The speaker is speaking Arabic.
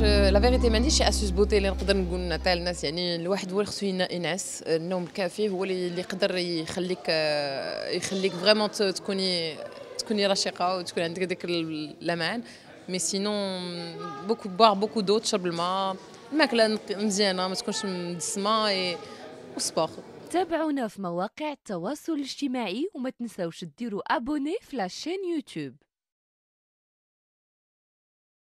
لا فيريتي ما عنديش شي اسوس بوتي اللي نقدر نقول نعطيها للناس. يعني الواحد هو اللي خصو ينعس. النوم الكافي هو اللي يقدر يخليك فريمون تكوني رشيقه وتكون عندك ديك الامان. مي سينون بوار بوكو دو، تشرب الماء، الماكله مزيانه ما تكونش مدسمه، وسبور. تابعونا في مواقع التواصل الاجتماعي وما تنسوش ديروا ابوني في لاشين يوتيوب.